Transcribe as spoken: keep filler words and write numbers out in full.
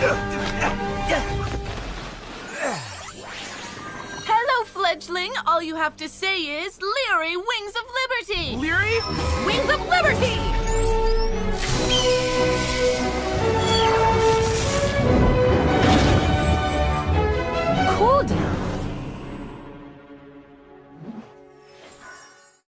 Hello, fledgling. All you have to say is Leary Wings of Liberty. Leary? Wings of Liberty!